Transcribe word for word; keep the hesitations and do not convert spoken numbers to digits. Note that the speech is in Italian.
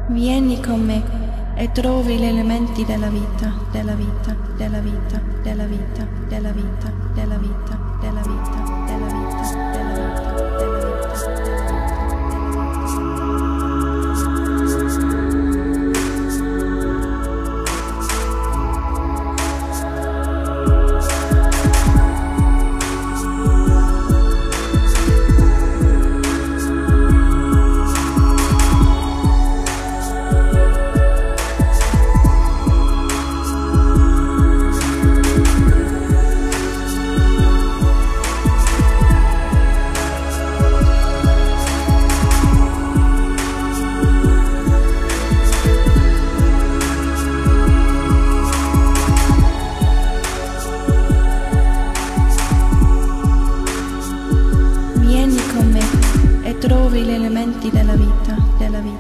Vieni con me e trovi gli elementi della vita, della vita, della vita, della vita, della vita, della vita, della vita, della vita, della vita, della vita, della vita. Trovi gli elementi della vita, della vita.